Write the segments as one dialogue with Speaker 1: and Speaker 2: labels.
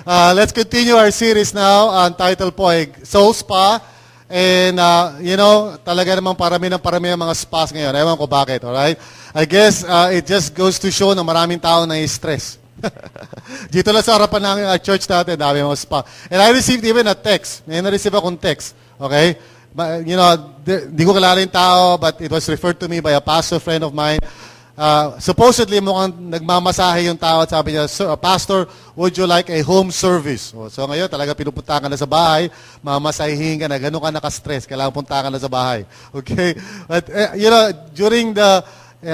Speaker 1: Let's continue our series now. Ang title po ay Soul Spa. And, talaga namang parami ang mga spas ngayon. Ewan ko bakit, alright? I guess it just goes to show na maraming tao na stress. Dito lang sa harapan ng church natin, dami mga spa. And I received even a text. May na-receive akong text. Okay? But, di ko kilala yung tao, but it was referred to me by a pastor friend of mine. Supposedly, mukhang nagmamasahe yung tao at sabi niya, Pastor, would you like a home service? So ngayon, talaga pinupunta ka na sa bahay, mamasahihin ka na, gano'n ka naka-stress, kailangan punta ka na sa bahay. Okay? But, during the,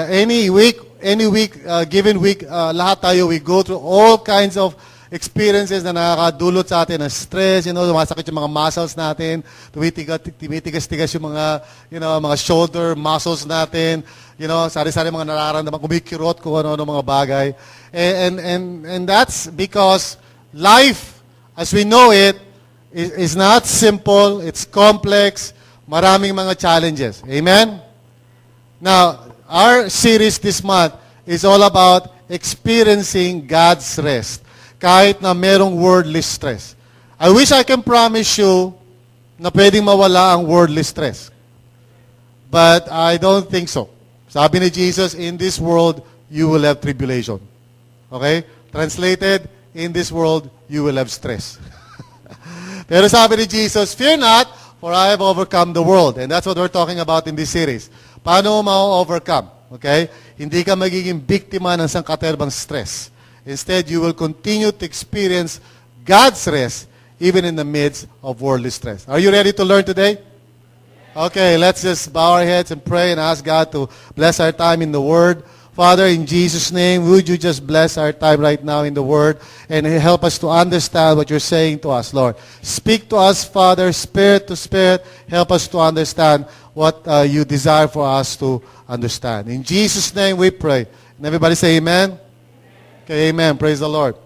Speaker 1: given week, lahat tayo, we go through all kinds of experiences na nakakadulot sa atin ng stress, sumasakit yung mga muscles natin, tumitigas-tigas yung mga, mga shoulder muscles natin, sari-sari mga nararamdaman, kumikirot kung ano mga bagay. And that's because life, as we know it, is not simple, it's complex, maraming mga challenges. Amen? Now, our series this month is all about experiencing God's rest, kahit na merong worldly stress. I wish I can promise you na pwedeng mawala ang worldly stress. But I don't think so. Sabi ni Jesus, in this world, you will have tribulation. Okay? Translated, in this world, you will have stress. Pero sabi ni Jesus, fear not, for I have overcome the world. And that's what we're talking about in this series. Paano mo ma-overcome? Okay? Hindi ka magiging biktima ng sangkaterbang stress. Instead, you will continue to experience God's rest even in the midst of worldly stress. Are you ready to learn today? Okay, let's just bow our heads and pray and ask God to bless our time in the Word. Father, in Jesus' name, would you just bless our time right now in the Word and help us to understand what you're saying to us, Lord. Speak to us, Father, spirit to spirit. Help us to understand what you desire for us to understand. In Jesus' name we pray. And everybody say amen. Okay, amen. Praise the Lord.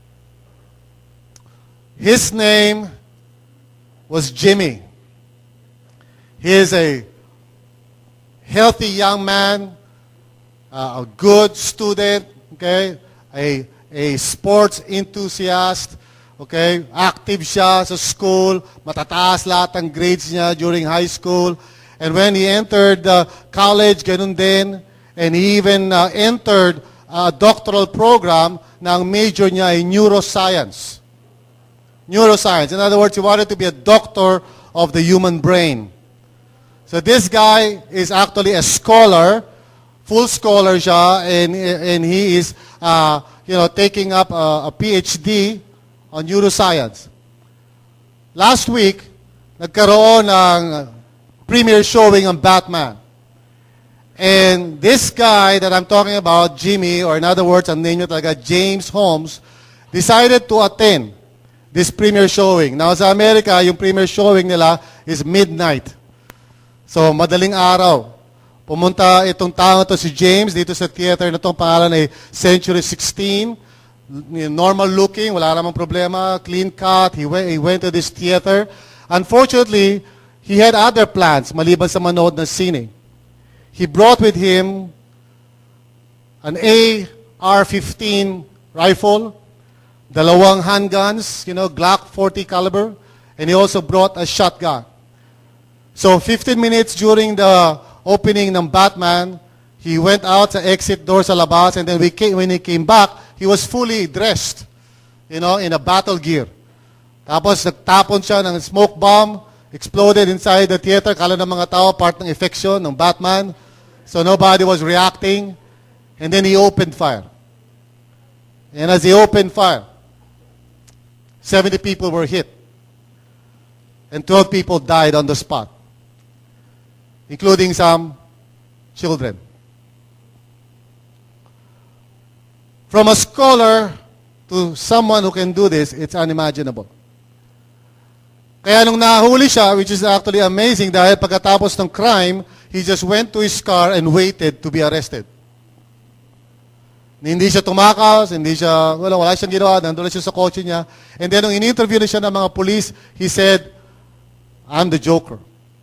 Speaker 1: His name was Jimmy. He is a healthy young man, a good student, okay, a sports enthusiast, okay, active siya sa school, matataas lahat ang grades niya during high school. And when he entered college, ganun din, and he even entered a doctoral program na ang major niya ay neuroscience. Neuroscience. In other words, he wanted to be a doctor of the human brain. So this guy is actually a scholar, full scholar siya, and he is, taking up a PhD on neuroscience. Last week, nagkaroon ng premiere showing ng Batman. And this guy that I'm talking about, Jimmy, or in other words, ang name niya talaga, James Holmes, decided to attend this premiere showing. Now, sa Amerika, yung premiere showing nila is midnight. So, madaling araw. Pumunta itong tao to si James dito sa theater na itong pangalan ay Century 16. Normal looking, wala namang problema, clean cut. He went to this theater. Unfortunately, he had other plans maliban sa manood ng sine. He brought with him an AR-15 rifle, dalawang handguns, Glock 40 caliber, and he also brought a shotgun. So 15 minutes during the opening ng Batman, he went out sa exit door sa labas, and then when he came back, he was fully dressed, in a battle gear. Tapos nagtapon siya ng smoke bomb, exploded inside the theater, kala ng mga tao, part ng effection ng Batman. So nobody was reacting, and then he opened fire. And as he opened fire, 70 people were hit, and 12 people died on the spot, including some children. From a scholar to someone who can do this, it's unimaginable. Kaya nung nahuli siya, which is actually amazing dahil pagkatapos ng crime, he just went to his car and waited to be arrested. Hindi siya tumakas, wala siyang ginawa, nandun siya sa kotse niya. And then nung in-interview na siya ng mga police, he said, I'm the Joker.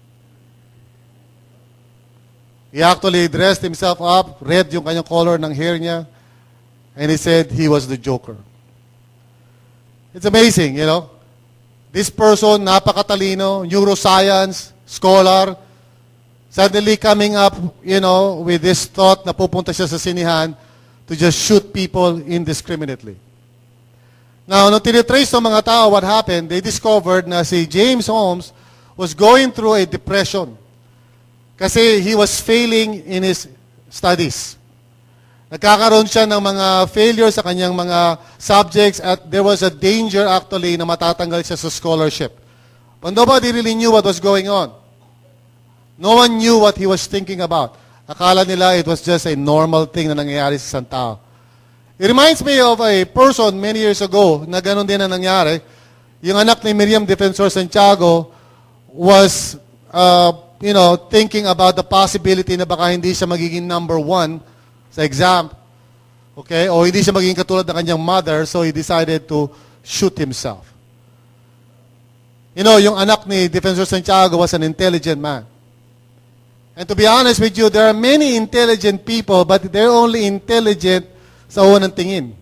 Speaker 1: He actually dressed himself up, red yung kanyang color ng hair niya, and he said he was the Joker. It's amazing, you know. This person, napakatalino, neuroscience, scholar, suddenly coming up, you know, with this thought na pupunta siya sa sinihan to just shoot people indiscriminately. Now, nung tinitrace ng mga tao what happened, they discovered na si James Holmes was going through a depression kasi he was failing in his studies. Nagkakaroon siya ng mga failures sa kanyang mga subjects at there was a danger actually na matatanggal siya sa scholarship. But nobody really knew what was going on. No one knew what he was thinking about. Akala nila it was just a normal thing na nangyayari sa isang tao. It reminds me of a person many years ago na ganun din na nangyari. Yung anak ni Miriam Defensor Santiago was, thinking about the possibility na baka hindi siya magiging number 1 sa exam. Okay? O hindi siya magiging katulad ng kanyang mother, so he decided to shoot himself. You know, yung anak ni Defensor Santiago was an intelligent man. And to be honest with you, there are many intelligent people, but they're only intelligent sa unang tingin.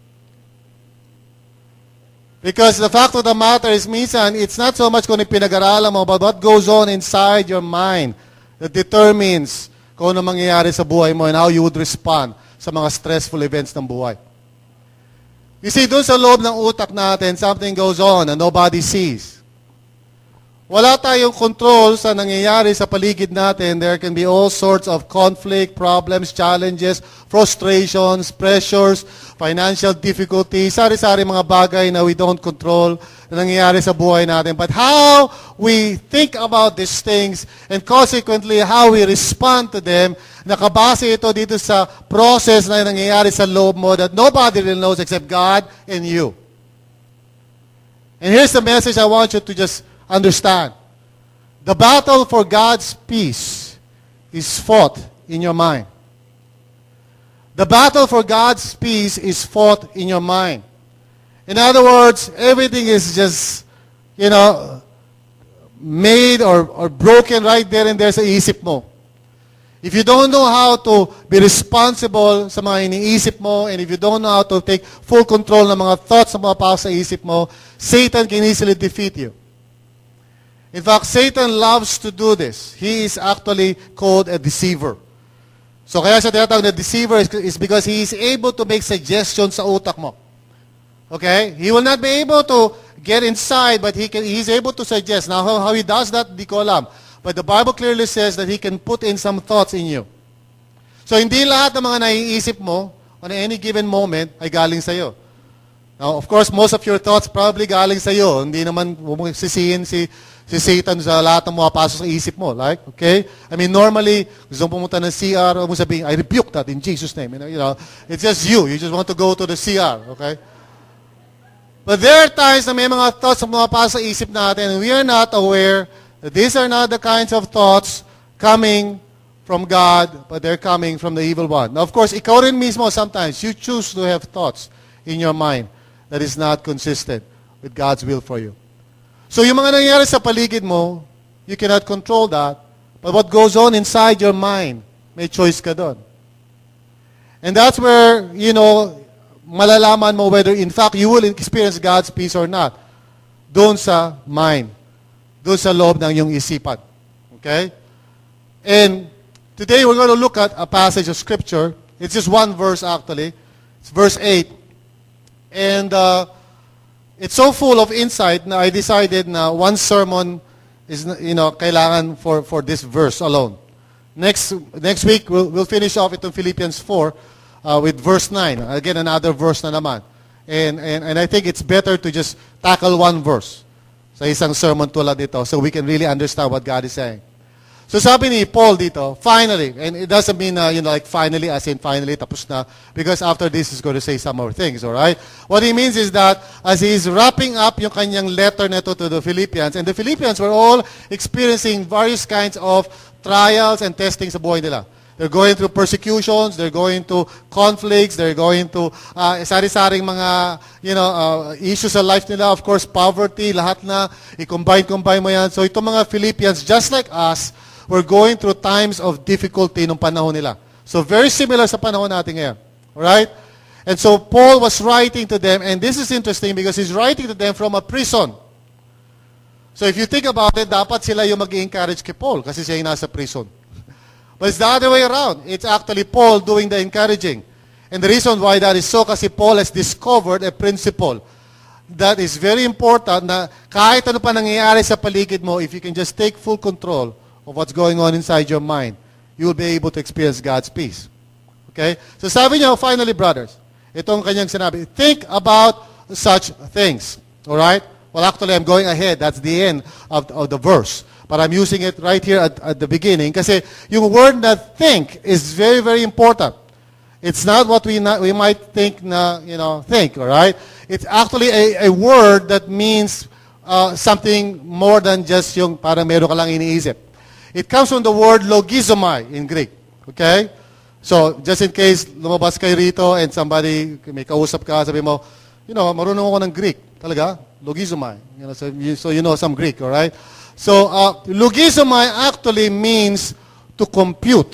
Speaker 1: Because the fact of the matter is, minsan, it's not so much kung pinag-aralan mo, but what goes on inside your mind that determines kung ano mangyayari sa buhay mo and how you would respond sa mga stressful events ng buhay. You see, doon sa loob ng utak natin, something goes on and nobody sees. Wala tayong control sa nangyayari sa paligid natin. There can be all sorts of conflict, problems, challenges, frustrations, pressures, financial difficulties, sari-sari mga bagay na we don't control na nangyayari sa buhay natin. But how we think about these things and consequently how we respond to them, nakabase ito dito sa process na nangyayari sa loob mo that nobody really knows except God and you. And here's the message I want you to just understand. The battle for God's peace is fought in your mind. The battle for God's peace is fought in your mind. In other words, everything is just, made or broken right there and there sa isip mo. If you don't know how to be responsible sa mga iniisip mo, and if you don't know how to take full control ng mga thoughts na mapapasok sa isip mo, Satan can easily defeat you. In fact, Satan loves to do this. He is actually called a deceiver. So kaya siya tinatawag na deceiver is because he is able to make suggestions sa utak mo. Okay? He will not be able to get inside, but he's able to suggest. Now, how he does that, di ko alam. But the Bible clearly says that he can put in some thoughts in you. So hindi lahat ng mga naiisip mo on any given moment ay galing sa'yo. Now, of course, most of your thoughts probably galing sa'yo. Hindi naman sisihin si Satan sa lahat ng mapasok sa isip mo. Like, okay? I mean, normally, gusto mong pumunta ng CR, mo sabihin, I rebuke that in Jesus' name. It's just you. You just want to go to the CR. Okay? But there are times na may mga thoughts na mapasok sa isip natin and we are not aware that these are not the kinds of thoughts coming from God, but they're coming from the evil one. Now, of course, ikaw rin mismo sometimes, you choose to have thoughts in your mind that is not consistent with God's will for you. So yung mga nangyayari sa paligid mo, you cannot control that. But what goes on inside your mind, may choice ka doon. And that's where, malalaman mo whether in fact you will experience God's peace or not. Doon sa mind. Doon sa loob ng iyong isipan. Okay? And today we're going to look at a passage of Scripture. It's just one verse actually. It's verse 8. And it's so full of insight na I decided na one sermon is, kailangan for this verse alone. Next week, we'll finish off itong Philippians 4 with verse 9. Again, another verse na naman. And I think it's better to just tackle one verse sa isang sermon tulad nito so we can really understand what God is saying. So sabi ni Paul dito, finally, and it doesn't mean, like finally, as in finally, tapos na, because after this, he's going to say some more things, all right? What he means is that as he's wrapping up yung kanyang letter nito to the Philippians, and the Philippians were all experiencing various kinds of trials and testing sa buhay nila. They're going through persecutions, they're going to conflicts, they're going to sari-saring mga, issues sa life nila. Of course, poverty, lahat na, i-combine mo yan. So itong mga Philippians, just like us, we're going through times of difficulty nung panahon nila. So very similar sa panahon natin ngayon. Alright? And so Paul was writing to them, and this is interesting because he's writing to them from a prison. So if you think about it, dapat sila yung mag-encourage kay Paul kasi siya yung nasa prison. But it's the other way around. It's actually Paul doing the encouraging. And the reason why that is so kasi Paul has discovered a principle that is very important na kahit ano pa nangyayari sa paligid mo, if you can just take full control of what's going on inside your mind, you will be able to experience God's peace. Okay? So sabi niya, finally, brothers, itong kanyang sinabi, think about such things. Alright? Well, actually, I'm going ahead. That's the end of the verse. But I'm using it right here at the beginning kasi yung word na think is very, very important. It's not what we might think na, think, all right? It's actually a word that means something more than just yung parang meron ka lang iniisip. It comes from the word logizomai in Greek, okay? So, just in case lumabas kayo rito and somebody, may kausap ka, sabi mo, marunong ako ng Greek. Talaga? Logizomai. So you know some Greek, all right? So, logizomai actually means to compute.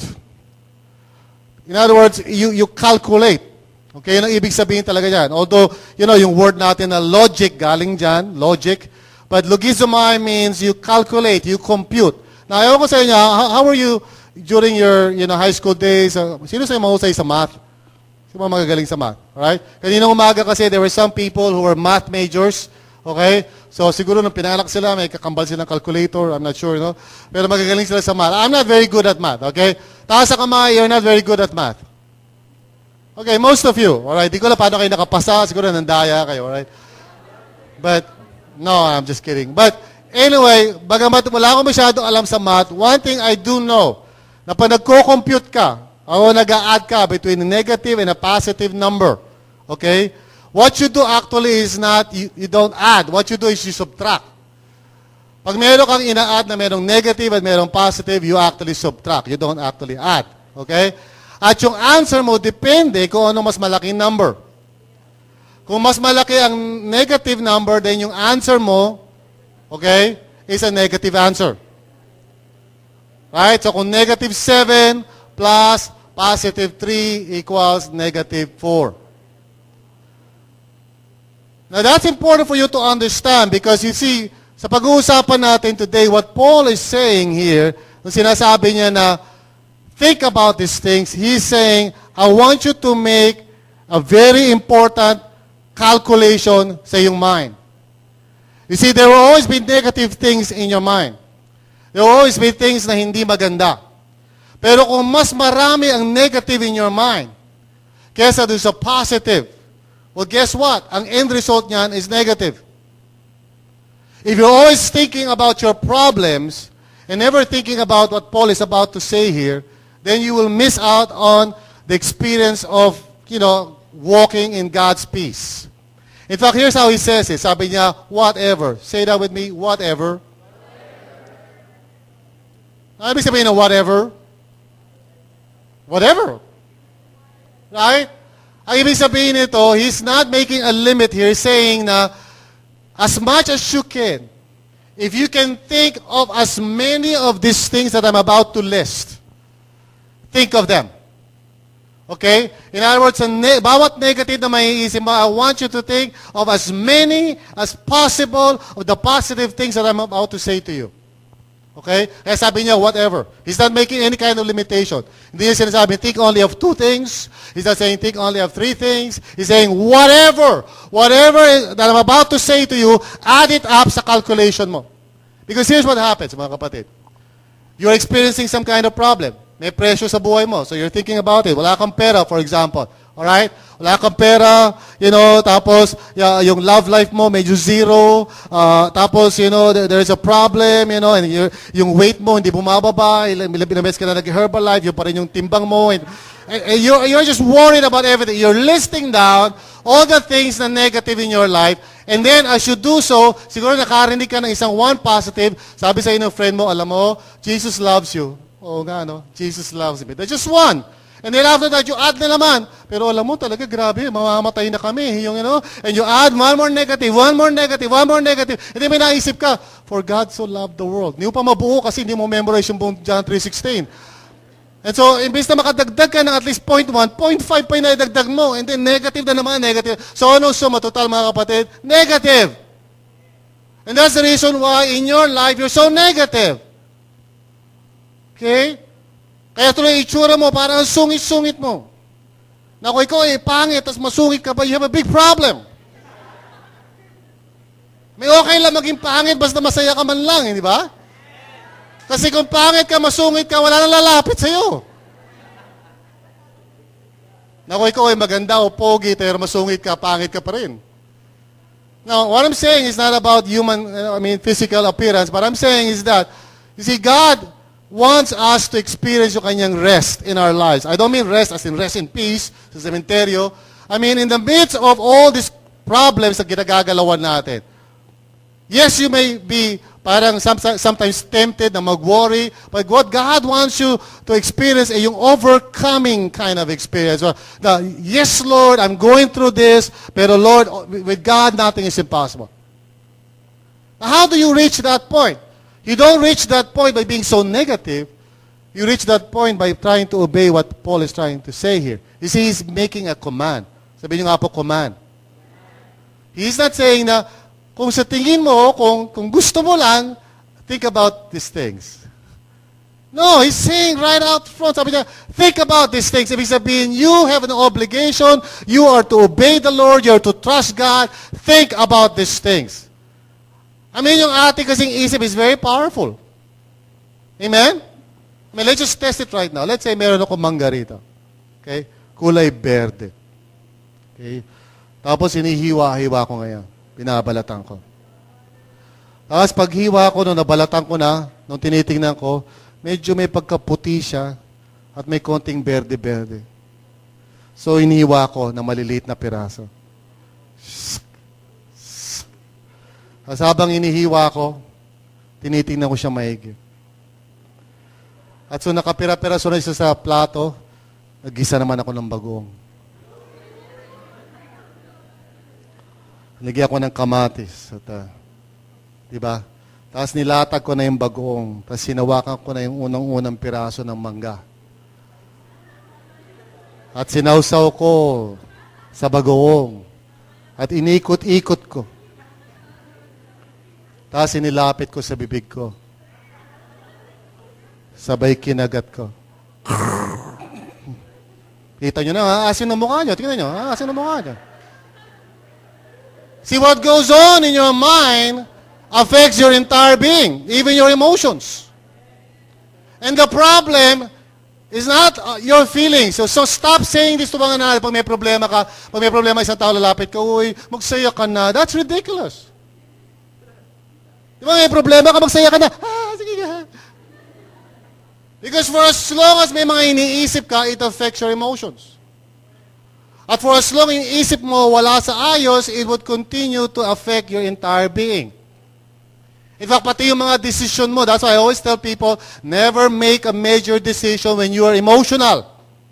Speaker 1: In other words, you calculate. Okay, yun ang ibig sabihin talaga yan. Although, yung word natin na logic, galing dyan, logic. But logizomai means you calculate, you compute. Now, ayaw ko sa inyo, how were you during your high school days? Sino sa'yo mahusay sa math? Sino magagaling sa math? Alright? Kaninang umaga kasi, there were some people who were math majors. Okay? So, siguro nung pinanganak sila, may kakambal silang calculator. I'm not sure, no? Pero magagaling sila sa math. I'm not very good at math, okay? Taas sa kamay, you're not very good at math. Okay, most of you, alright? Di ko lang paano kayo nakapasa. Siguro nandaya kayo, alright? But, no, I'm just kidding. But, anyway, bagamat wala akong masyadong alam sa math, one thing I do know, na pag nagko-compute ka, o nag-a-add ka between a negative and a positive number, okay? What you do actually is not, you don't add. What you do is you subtract. Pag meron kang ina-add na merong negative at merong positive, you actually subtract. You don't actually add. Okay? At yung answer mo, depende kung ano mas malaking number. Kung mas malaki ang negative number, then yung answer mo, okay, is a negative answer. Right? So kung negative 7 plus positive 3 equals negative 4. Now, that's important for you to understand because you see, sa pag-uusapan natin today, what Paul is saying here, nung sinasabi niya na, think about these things, he's saying, I want you to make a very important calculation sa iyong mind. You see, there will always be negative things in your mind. There will always be things na hindi maganda. Pero kung mas marami ang negative in your mind, kesa doon sa positive, well, guess what? Ang end result niyan is negative. If you're always thinking about your problems and never thinking about what Paul is about to say here, then you will miss out on the experience of, walking in God's peace. In fact, here's how he says it. Sabi niya, whatever. Say that with me, whatever. Ano ibig sabihin na whatever? Whatever. Right? Ang ibig sabihin nito, he's not making a limit here, saying na as much as you can, if you can think of as many of these things that I'm about to list, think of them. Okay? In other words, bawat negative na maiisip mo, I want you to think of as many as possible of the positive things that I'm about to say to you. Okay? Kaya sabi niya, whatever. He's not making any kind of limitation. Hindi niya sinasabi, think only of 2 things. He's not saying, think only of 3 things. He's saying, whatever that I'm about to say to you, add it up sa calculation mo. Because here's what happens, mga kapatid. You're experiencing some kind of problem. May presyo sa buhay mo. So you're thinking about it. Wala kang pera, for example. Alright? Wala kang pera, tapos yung love life mo medyo zero, tapos, there's a problem, and yung weight mo hindi bumababa, ilang beses ka na nag-Herbalife, yung pa rin yung timbang mo, and you're just worried about everything. You're listing down all the things na negative in your life, and then as you do so, siguro nakarinig ka ng isang one positive, sabi sa ng friend mo, alam mo, Jesus loves you. Oo nga, Jesus loves me. That's just one. And then after that, you add na naman. Pero alam mo talaga, grabe, mamamatay na kami. And you add one more negative. And then may naisip ka, for God so loved the world. Hindi mo pa mabuo kasi hindi mo memorize yung buong John 3:16. And so, imbes na makadagdag ka ng at least 0.1, 0.5 pa yung naidagdag mo. And then, negative na naman, negative. So, ano suma total, mga kapatid? Negative. And that's the reason why in your life, you're so negative. Okay? Kaya tuloy itsura mo, parang sungit-sungit mo. Na kung ikaw ay pangit, tapos masungit ka pa, you have a big problem. May okay lang maging pangit, basta masaya ka man lang, di ba? Kasi kung pangit ka, masungit ka, wala nang lalapit sa'yo. Na kung ikaw ay maganda o pogi, pero masungit ka, pangit ka pa rin. Now, what I'm saying is not about physical appearance, but I'm saying is that, you see, God wants us to experience yung kanyang rest in our lives. I don't mean rest as in rest in peace sa sementeryo. I mean in the midst of all these problems na ginagagalawan natin. Yes, you may be parang sometimes tempted na mag-worry, but what God wants you to experience ay yung overcoming kind of experience. So, yes, Lord, I'm going through this, pero Lord, with God, nothing is impossible. Now, how do you reach that point? You don't reach that point by being so negative. You reach that point by trying to obey what Paul is trying to say here. You see, he's making a command. Sabihin niyo nga po, command. He's not saying na, kung sa tingin mo, kung gusto mo lang, think about these things. No, he's saying right out front, sabi niya, think about these things. Ibig sabihin, you have an obligation, you are to obey the Lord, you are to trust God, think about these things. I mean, yung ating kasing isip is very powerful. Amen? I mean, let's just test it right now. Let's say meron ako mangga rito. Okay? Kulay berde. Okay? Tapos hinihiwa-hiwa ko ngayon. Binabalatan ko. Tapos paghiwa ko, nung nabalatan ko na, nung tinitingnan ko, medyo may pagkaputi siya at may konting berde-berde. So, inihiwa ko na maliliit na piraso. Tapos habang inihiwa ko, tinitingnan ko siya maigi. At so nakapira-piraso na siya sa plato, nag-gisa naman ako ng bagoong. Nagyan ko ng kamatis. At, diba? Tapos nilatag ko na yung bagoong. Tapos sinawakan ko na yung unang-unang piraso ng mangga. At sinawsaw ko sa bagoong. At inikot-ikot ko. Tapos inilapit ko sa bibig ko. Sabay kinagat ko. Kita nyo na, asin ang mukha nyo. Tingnan nyo, asin ang mukha nyo. See, what goes on in your mind affects your entire being, even your emotions. And the problem is not your feelings. So stop saying this to mga nanay. Pag may problema ka, pag may problema isang tao lalapit ka, uy, magsaya ka na. That's ridiculous. Di ba may problema ka, magsaya ka na. Sige ka. Because for as long as may mga iniisip ka, it affects your emotions. At for as long iniisip mo wala sa ayos, it would continue to affect your entire being. In fact, pati yung mga decision mo, that's why I always tell people, never make a major decision when you are emotional.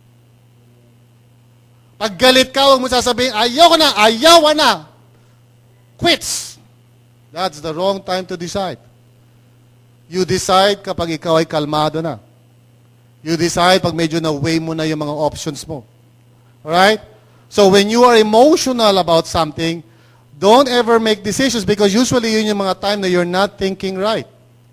Speaker 1: Pag galit ka, huwag mo sasabihin, ayaw na. Quits. That's the wrong time to decide. You decide kapag ikaw ay kalmado na. You decide pag medyo na-weigh mo na yung mga options mo. Alright? So when you are emotional about something, don't ever make decisions because usually yun yung mga time na you're not thinking right.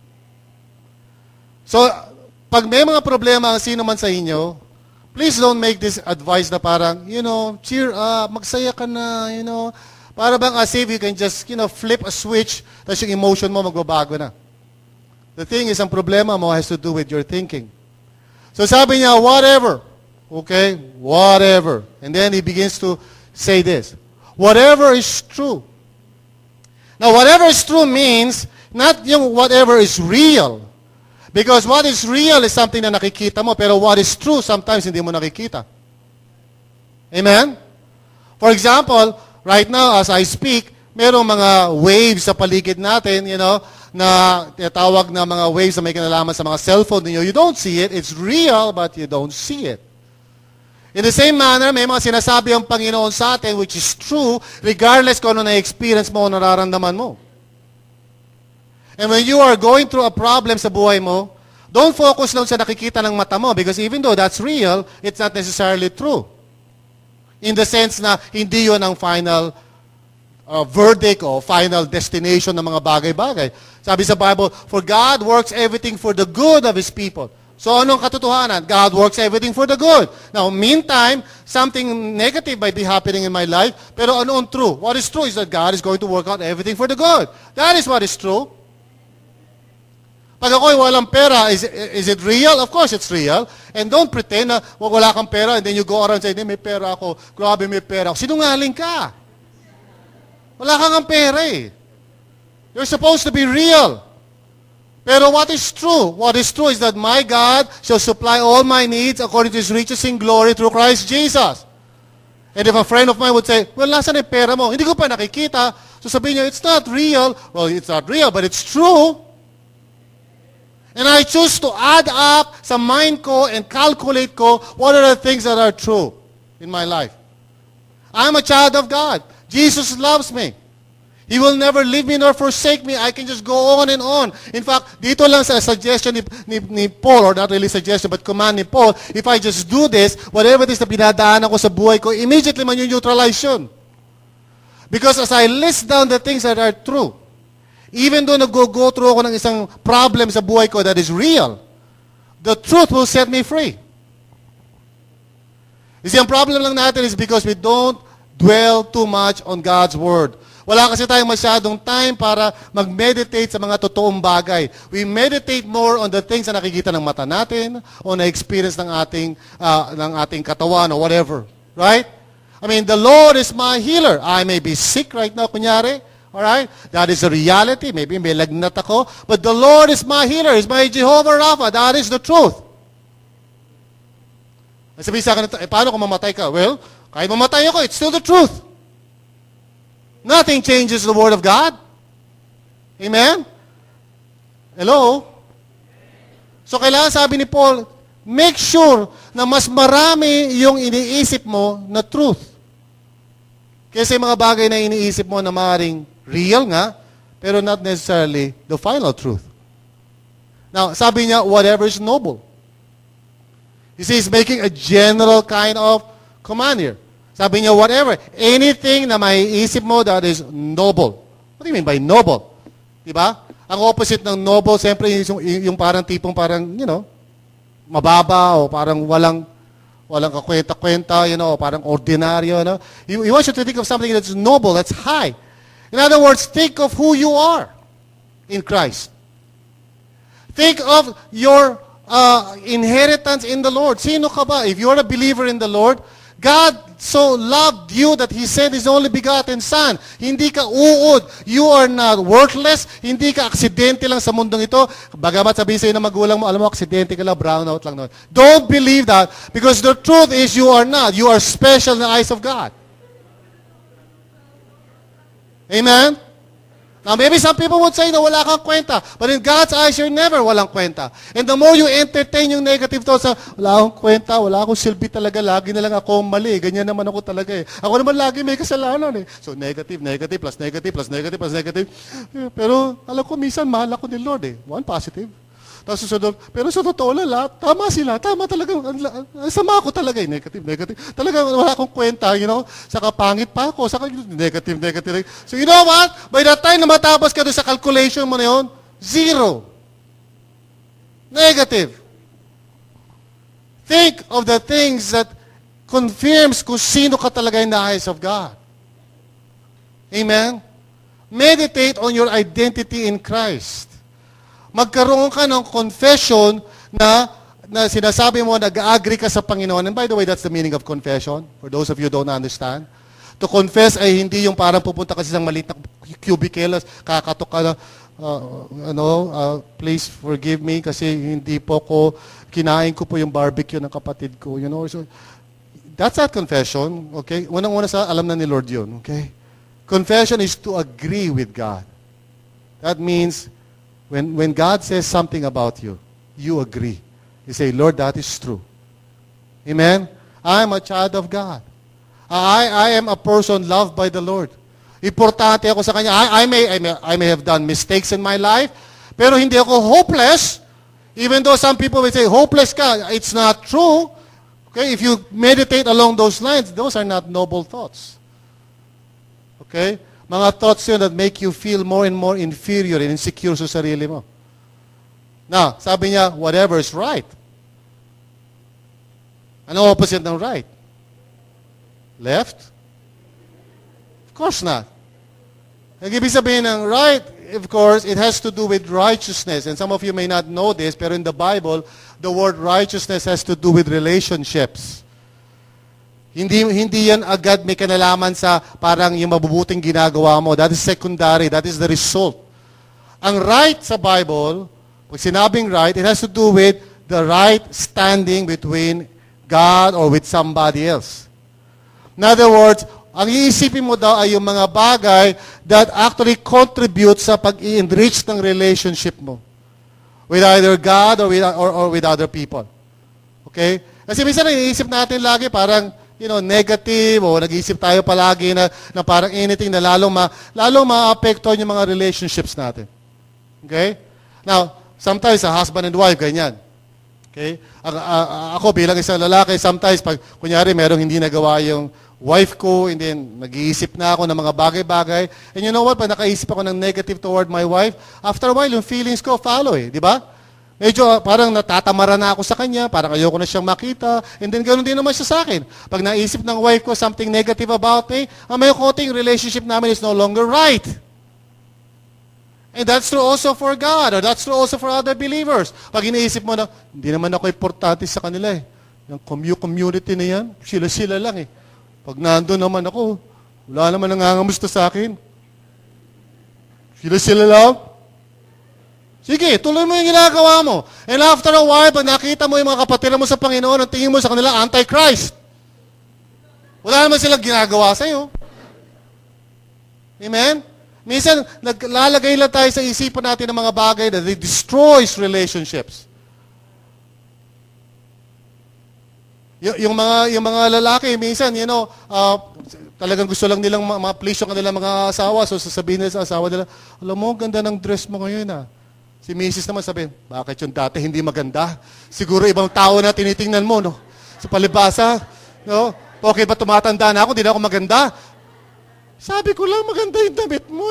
Speaker 1: So, pag may mga problema ang sino man sa inyo, please don't make this advice na parang, cheer up, magsaya ka na, para bang as if you can just, flip a switch, tapos yung emotion mo magbabago na. The thing is, ang problema mo has to do with your thinking. So sabi niya, whatever. Okay? Whatever. And then he begins to say this. Whatever is true. Now, whatever is true means, not yung whatever is real. Because what is real is something na nakikita mo, pero what is true, sometimes hindi mo nakikita. Amen? For example, right now, as I speak, merong mga waves sa paligid natin, na tinatawag na mga waves na may kinalaman sa mga cellphone ninyo. You don't see it. It's real, but you don't see it. In the same manner, may mga sinasabi ang Panginoon sa atin, which is true, regardless kung ano na-experience mo o nararamdaman mo. And when you are going through a problem sa buhay mo, Don't focus lang sa nakikita ng mata mo because even though that's real, it's not necessarily true. In the sense na hindi yun ang final verdict o final destination ng mga bagay-bagay. Sabi sa Bible, for God works everything for the good of His people. So anong katotohanan? God works everything for the good. Now, meantime, something negative might be happening in my life, pero ano ang true? What is true is that God is going to work out everything for the good. That is what is true. Pag ako'y walang pera, is it real? Of course it's real. And don't pretend na wala kang pera and then you go around saying, may pera ako, grabe may pera ako. Sinungaling ka. Wala kang ang pera eh. You're supposed to be real. Pero what is true? What is true is that my God shall supply all my needs according to His riches in glory through Christ Jesus. And if a friend of mine would say, well, nasan yung pera mo? Hindi ko pa nakikita. So sabihin niya, it's not real. Well, it's not real, but it's true. And I choose to add up sa mind ko and calculate ko what are the things that are true in my life. I'm a child of God. Jesus loves me. He will never leave me nor forsake me. I can just go on and on. In fact, dito lang sa suggestion ni Paul, or not really suggestion, but command ni Paul, if I just do this, whatever it is na pinadaanan ko sa buhay ko, immediately man yung neutralize yun. Because as I list down the things that are true, even though nag-go through ako ng isang problem sa buhay ko that is real, the truth will set me free. You see, ang problem lang natin is because we don't dwell too much on God's Word. Wala kasi tayong masyadong time para mag-meditate sa mga totoong bagay. We meditate more on the things na nakikita ng mata natin, o na-experience ng ating katawan, or whatever. Right? I mean, the Lord is my healer. I may be sick right now, kunyari. Alright? That is a reality. Maybe may lagnat ako. But the Lord is my healer. He's my Jehovah Rapha. That is the truth. Sabi sa akin, paano kung mamatay ka? Well, kahit mamatay ako, it's still the truth. Nothing changes the Word of God. Amen? Hello? So kailangan sabi ni Paul, make sure na mas marami yung iniisip mo na truth. Kasi mga bagay na iniisip mo na maaaring real nga, pero not necessarily the final truth. Now, sabi niya, whatever is noble. You see, he's making a general kind of command here. Sabi niya, whatever, anything na maiisip mo that is noble. What do you mean by noble? Diba? Ang opposite ng noble, siyempre, yung parang tipong parang, mababa o parang walang kakwenta-kwenta, parang ordinaryo, He wants you to think of something that's noble, that's high. In other words, think of who you are in Christ. Think of your inheritance in the Lord. Sino ka ba? If you're a believer in the Lord, God so loved you that He sent His only begotten Son. Hindi ka uod. You are not worthless. Hindi ka aksidente lang sa mundong ito. Bagamat sabihin sa'yo ng magulang mo, alam mo, aksidente ka lang, brownout lang. Don't believe that because the truth is you are not. You are special in the eyes of God. Amen? Now, maybe some people would say na wala kang kwenta. But in God's eyes, you're never walang kwenta. And the more you entertain yung negative thoughts, wala akong kwenta, wala akong silbi talaga, lagi na lang ako mali. Ganyan naman ako talaga eh. Ako naman lagi may kasalanan eh. So, negative, plus negative, plus negative, plus negative. Pero, alam ko, minsan mahal ako ni Lord eh. One positive. Tapos susunod, pero sa totoo lang, tama sila. Tama talaga. Sama ako talaga eh. Negative. Talaga wala akong kwenta, Saka pangit pa ako. Saka negative. So you know what? By the time na matapos ka doon sa calculation mo na yun, 0. Negative. Think of the things that confirms kung sino ka talaga in the eyes of God. Amen? Meditate on your identity in Christ. Magkaroon ka ng confession na sinasabi mo, nag-agree ka sa Panginoon. And by the way, that's the meaning of confession. For those of you who don't understand. To confess ay hindi yung parang pupunta kasi sa maliit na cubicle, kakatok ka na, please forgive me kasi hindi po kinain ko po yung barbecue ng kapatid ko. So, that's not confession. Okay? Unang-una alam na ni Lord yun. Okay? Confession is to agree with God. That means, when God says something about you, you agree. You say, Lord, that is true. Amen? I am a child of God. I am a person loved by the Lord. Importante ako sa Kanya. I may have done mistakes in my life, pero hindi ako hopeless. Even though some people will say, hopeless ka, it's not true. Okay, if you meditate along those lines, those are not noble thoughts. Okay? Mga thoughts yun that make you feel more and more inferior and insecure sa sarili mo. Now, sabi niya, whatever is right. Ano opposite ng right? Left? Of course not. Ibig sabihin ng right, of course, it has to do with righteousness. And some of you may not know this, pero in the Bible, the word righteousness has to do with relationships. Hindi yan agad may kinalaman sa parang yung mabubuting ginagawa mo. That is secondary. That is the result. Ang right sa Bible, pag sinabing right, it has to do with the right standing between God or with somebody else. In other words, ang iisipin mo daw ay yung mga bagay that actually contribute sa pag-enrich ng relationship mo with either God or with other people. Okay? Kasi minsan iniisip natin lagi parang, negative o nag-iisip tayo palagi na parang anything na lalong maapektuhan yung mga relationships natin. Okay? Now, sometimes sa husband and wife, ganyan. Okay? Ako bilang isang lalaki, sometimes pag kunyari merong hindi nagawa yung wife ko, and then nag-iisip na ako ng mga bagay-bagay. And you know what? Pag nakaisip ako ng negative toward my wife, after a while, yung feelings ko follow di ba? Medyo parang natatamara na ako sa kanya, parang ayoko na siyang makita, and then ganoon din naman siya sa akin. Pag naisip ng wife ko something negative about me, may konting relationship namin is no longer right. And that's true also for God, or that's true also for other believers. Pag iniisip mo na, hindi naman ako importante sa kanila Yung community na yan, sila-sila lang Pag nandun naman ako, wala naman nangangamusta sa akin. Sila lang. Sige, tuloy mo yung ginagawa mo. And after a while, pag nakita mo yung mga kapatid mo sa Panginoon, ang tingin mo sa kanila, Antichrist. Wala naman silang ginagawa sa'yo. Amen? Minsan, naglalagay lang tayo sa isipan natin ng mga bagay that it destroys relationships. Yung mga lalaki, minsan, talagang gusto lang nilang ma-please yung kanilang mga asawa. So, sasabihin nila sa asawa nila, alam mo, ganda ng dress mo ngayon Si Mrs. naman sabihin, bakit yung dati hindi maganda? Siguro ibang tao na tinitingnan mo, no? Sa palibasa, no? Okay ba tumatanda na ako, hindi na ako maganda? Sabi ko lang, maganda yung damit mo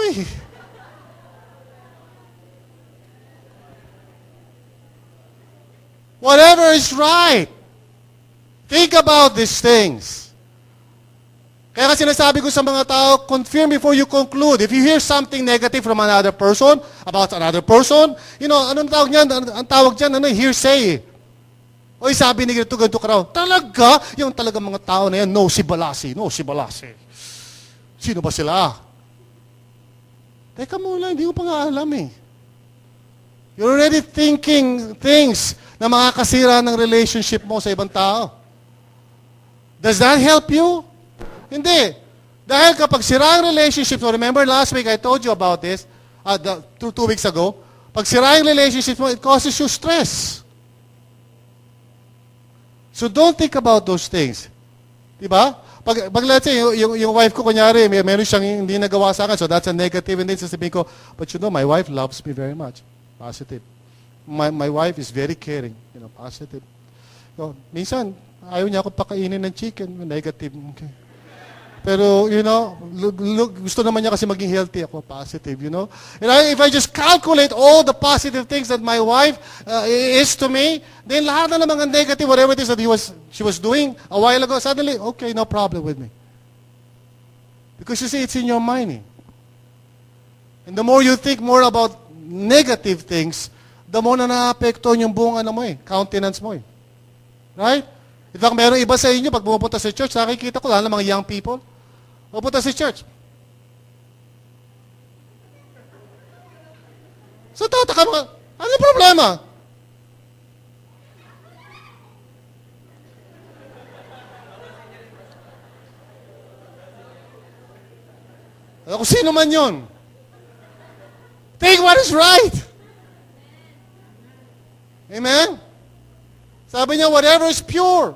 Speaker 1: Whatever is right. Think about these things. Kaya kasi sinasabi ko sa mga tao, confirm before you conclude. If you hear something negative from another person, about another person, anong tawag niyan? Ang tawag diyan, hearsay. Oy, sabi ni ganito ka raw. Talaga? Yung talaga mga tao na yan, no, si Balasi. Sino ba sila? Teka muna, hindi ko pa nga alam You're already thinking things na makakasira ng relationship mo sa ibang tao. Does that help you? Hindi. Dahil kapag sira ang relationship, so remember last week I told you about this, 2 weeks ago, pag sira ang relationship mo, it causes you stress. So don't think about those things. Diba? Pag let's say, yung wife ko, kunyari, meron siyang hindi nagawa sa akin, so that's a negative, and then sasabihin ko, but my wife loves me very much. Positive. My wife is very caring. Positive. So, minsan, ayaw niya ako pakainin ng chicken. Negative. Okay. Pero, gusto naman niya kasi maging healthy ako. Positive, And if I just calculate all the positive things that my wife is to me, then lahat na mga negative, whatever it is that she was doing a while ago, suddenly, okay, no problem with me. Because you see, it's in your mind. And the more you think more about negative things, the more na naapektuhan yung buong countenance mo Right? In fact, meron iba sa inyo, pag pumupunta sa church, nakikita ko, lalo ng mga young people, pupunta sa church. So, tataka mga, ano problema? Kung sino man yun. Take what is right. Amen? Sabi niya, whatever is pure.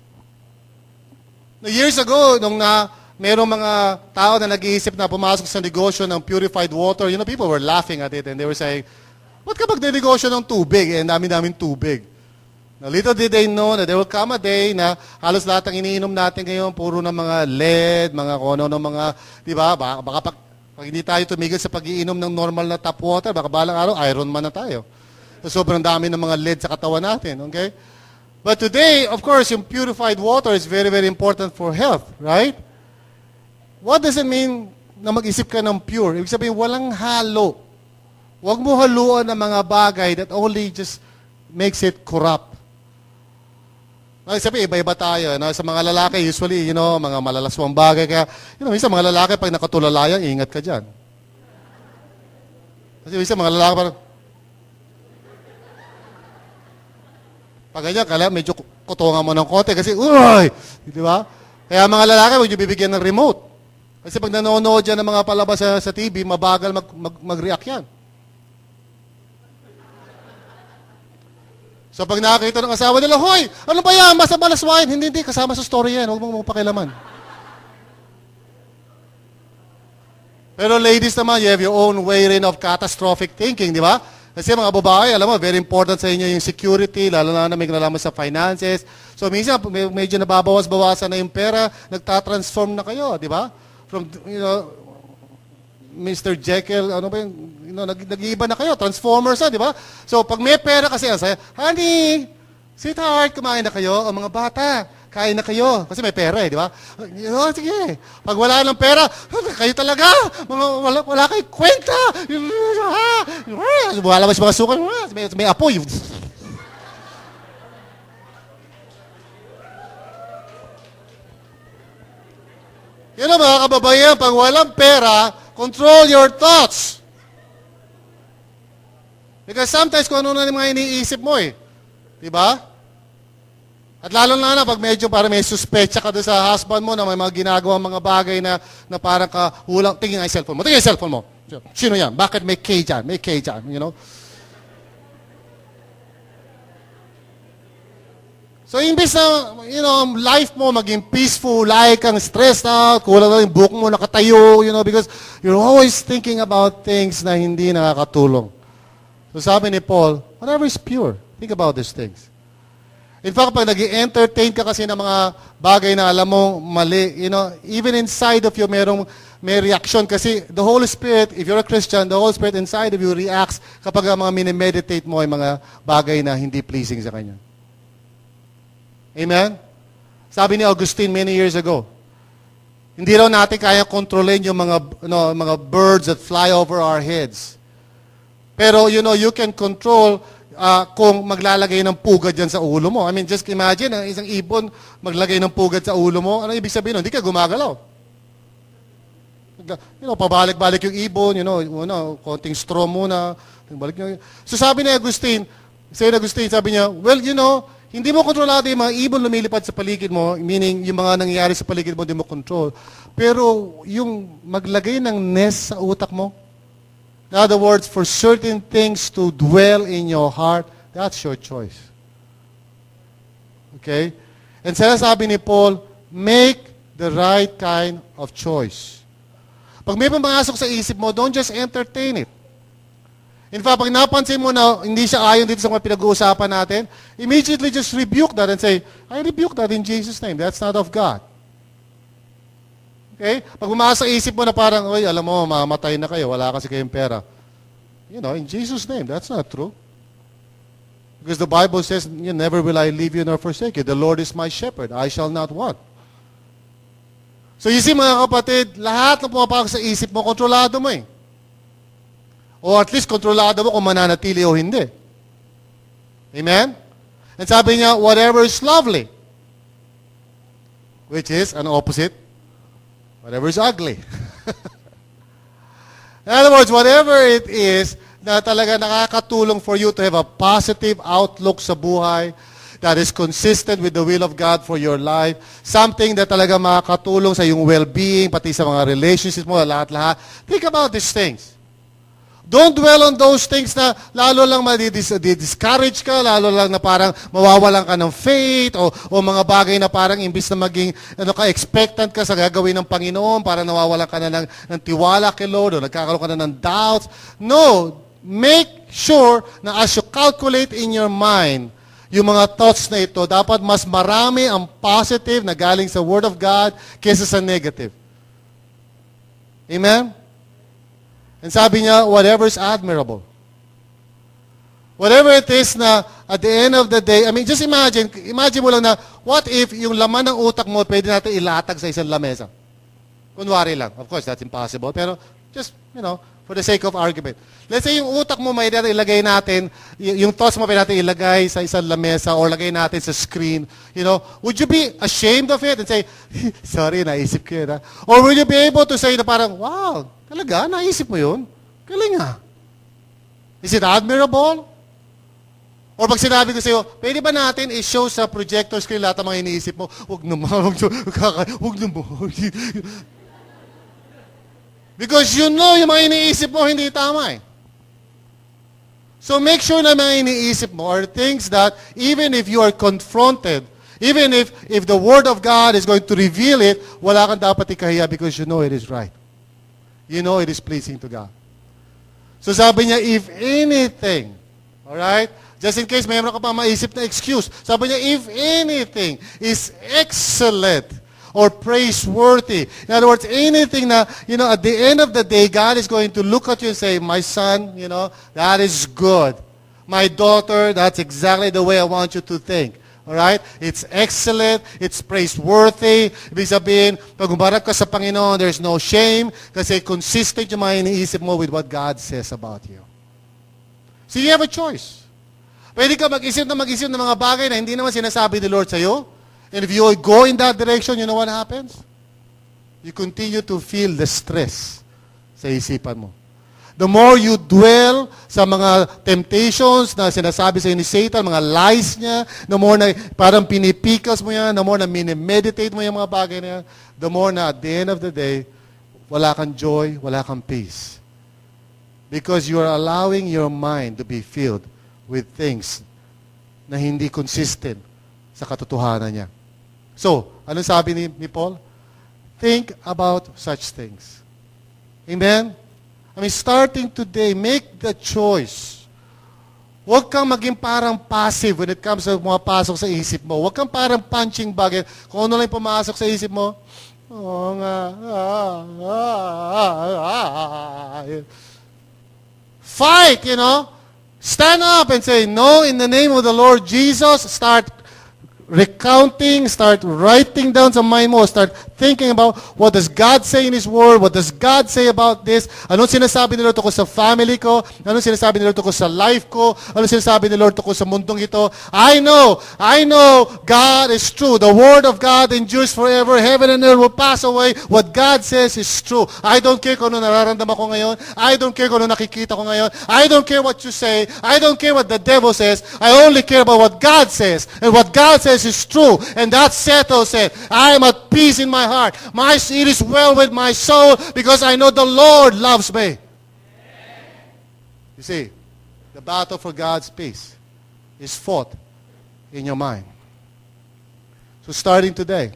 Speaker 1: Years ago, nung merong mga tao na nag-iisip na pumasok sa negosyo ng purified water, people were laughing at it and they were saying, Ba't ka magnenegosyo ng tubig? Eh, dami-daming tubig. Now, little did they know that there will come a day na halos lahat ng iniinom natin ngayon, puro ng mga lead, mga kono ng mga, di ba? Baka pag hindi tayo tumigil sa pag-iinom ng normal na tap water, baka balang araw, Iron Man na tayo. So, sobrang dami ng mga lead sa katawan natin, okay? But today, of course, yung purified water is very, very important for health, right? What does it mean na mag-isip ka ng pure? Ibig sabihin, walang halo. Huwag mo haluan ng mga bagay that only just makes it corrupt. Sabi, iba-iba tayo. No? Sa mga lalaki, usually, mga malalaswang bagay. Kaya, minsan mga lalaki, pag nakatulalayan, ingat ka dyan. Kasi minsan mga lalaki, parang, pag ganyan, kala medyo kutungan mo ng konti. Kasi, uy! Di ba? Kaya mga lalaki, huwag nyo bibigyan ng remote. Kasi pag nanonood dyan ng mga palabas sa TV, mabagal mag-react yan. So pag nakakita ng asawa nila, hoy, ano ba yan? Basta balaswain. Hindi, kasama sa story yan. Huwag mong pakialaman. Pero ladies naman, you have your own way rin of catastrophic thinking, di ba? Kasi mga babae, alam mo, very important sa inyo yung security, lalo na may nalaman sa finances. So minsan, medyo nababawas-bawasan na yung pera, nagtatransform na kayo, di ba? From, Mr. Jekyll, ano ba yung, nag-iiba na kayo, Transformers di ba? So, pag may pera kasi, honey, sweetheart, kumain na kayo, o mga bata, kain na kayo, kasi may pera di ba? Sige. Pag wala ng pera, kayo talaga, wala kayo kwenta. Wala ba si mga sukan, may apoy. Yun ang mga kababayan, pag walang pera, control your thoughts. Because sometimes kung ano na yung mga iniisip mo Diba? At lalo na pag medyo parang may suspecha ka doon sa husband mo na may mga ginagawa mga bagay na parang kahulang, tingin nga yung cellphone mo. Tingin yung cellphone mo. Sino yan? Bakit may K dyan? May K dyan, So, imbis na, life mo maging peaceful, like kang stressed out, kulang na yung buhok mo nakatayo, because you're always thinking about things na hindi nakakatulong. So, sabi ni Paul, whatever is pure, think about these things. In fact, pag nag-entertain ka kasi ng mga bagay na alam mo mali, even inside of you, may reaction kasi the Holy Spirit, if you're a Christian, the Holy Spirit inside of you reacts kapag mga minimeditate mo ay mga bagay na hindi pleasing sa Kanya. Amen? Sabi ni Augustine many years ago, hindi raw natin kaya kontrolin yung mga birds that fly over our heads. Pero, you can control kung maglalagay ng pugad dyan sa ulo mo. I mean, just imagine, isang ibon maglagay ng pugad sa ulo mo. Ano ibig sabihin? Hindi ka gumagalaw. Pabalik-balik yung ibon, konting straw muna. So sabi ni Agustin, sabi niya, well, hindi mo kontrolado yung mga ibon lumilipad sa paligid mo, meaning yung mga nangyayari sa paligid mo, hindi mo control. Pero yung maglagay ng nest sa utak mo, in other words, for certain things to dwell in your heart, that's your choice. Okay? And sinasabi ni Paul, make the right kind of choice. Pag may pumasok sa isip mo, don't just entertain it. In fact, pag napansin mo na hindi siya ayon dito sa mga pinag-uusapan natin, immediately just rebuke that and say, I rebuke that in Jesus' name. That's not of God. Okay? Pag pumasok sa isip mo na parang, oy, alam mo, mamatay na kayo, wala kasi kayong pera. In Jesus' name, that's not true. Because the Bible says, never will I leave you nor forsake you. The Lord is my shepherd. I shall not want. So you see, mga kapatid, lahat ng pumapasok sa isip mo, kontrolado mo O at least kontrolado mo kung mananatili o hindi. Amen? And sabi niya, whatever is lovely. Which is, an opposite? Whatever is ugly. In other words, whatever it is na talaga nakakatulong for you to have a positive outlook sa buhay, that is consistent with the will of God for your life, something that talaga makakatulong sa iyong well-being, pati sa mga relationships mo, lahat-lahat. Think about these things. Don't dwell on those things na lalo lang discourage ka, lalo lang na parang mawawalan ka ng faith, o mga bagay na parang imbis na maging expectant ka sa gagawin ng Panginoon, parang nawawalan ka na ng tiwala kay Lord, o nagkakaroon ka na ng doubts. No, make sure na as you calculate in your mind, yung mga thoughts na ito, dapat mas marami ang positive na galing sa Word of God kaysa sa negative. Amen? And sabi niya, whatever is admirable. Whatever it is na at the end of the day, I mean, just imagine mo lang na, what if yung laman ng utak mo, pwede natin ilatag sa isang lamesa? Kunwari lang. Of course, that's impossible. Pero just, for the sake of argument. Let's say yung utak mo may ilagay natin, yung thoughts mo may natin ilagay sa isang lamesa or lagay natin sa screen. Would you be ashamed of it and say, sorry, naisip ko yun. Or will you be able to say na parang, wow, talaga, naisip mo yun? Galing nga. Is it admirable? Or pag sinabi ko sa'yo, pwede ba natin i-show sa projector screen lahat ng mga iniisip mo? Huwag naman, huwag naman. Because you know yung mga iniisip mo hindi tama eh. So make sure na mga iniisip mo are things that even if you are confronted, even if the Word of God is going to reveal it, wala kang dapat ikahiya because you know it is right. You know it is pleasing to God. So sabi niya, if anything, alright, just in case mayroon ka pa maisip na excuse, sabi niya, if anything is excellent, or praiseworthy. In other words, anything na, at the end of the day, God is going to look at you and say, my son, that is good. My daughter, that's exactly the way I want you to think. Alright? It's excellent. It's praiseworthy. Ibig sabihin, pag umarap ka sa Panginoon, there's no shame kasi consistent yung mga iniisip mo with what God says about you. So you have a choice. Pwede ka mag-isip ng mga bagay na hindi naman sinasabi ni Lord sa'yo. And if you go in that direction, you know what happens? You continue to feel the stress sa isipan mo. The more you dwell sa mga temptations na sinasabi sa ni Satan, mga lies niya, the more na parang pinipikas mo yan, the more na minimeditate mo yung mga bagay na yan, the more na at the end of the day, wala kang joy, wala kang peace. Because you are allowing your mind to be filled with things na hindi consistent sa katotohanan niya. So, anong sabi ni Paul? Think about such things. Amen? I mean, starting today, make the choice. Huwag kang maging parang passive when it comes sa mga pasok sa isip mo. Huwag kang parang punching bag. Kung ano lang pumasok sa isip mo, fight, Stand up and say, no, in the name of the Lord Jesus. Start recounting, start writing down sa mind mo, start thinking about what does God say in His Word, what does God say about this, anong sinasabi ni Lord tungkol sa family ko, anong sinasabi ni Lord tungkol sa life ko, anong sinasabi ni Lord tungkol sa mundong ito. I know God is true. The Word of God endures forever. Heaven and earth will pass away. What God says is true. I don't care kung ano nararamdaman ko ngayon. I don't care kung ano nakikita ko ngayon. I don't care what you say. I don't care what the devil says. I only care about what God says. And what God says is true, and that settles it. I am at peace in my heart. It is well with my soul because I know the Lord loves me. You see, the battle for God's peace is fought in your mind. So starting today,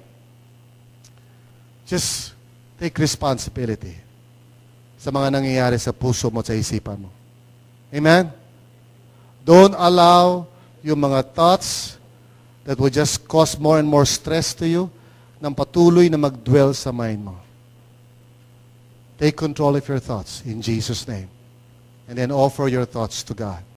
Speaker 1: just take responsibility sa mga nangyayari sa puso mo at sa isipan mo. Amen? Don't allow yung mga thoughts that will just cause more and more stress to you nang patuloy na mag-dwell sa mind mo. Take control of your thoughts in Jesus' name. And then offer your thoughts to God.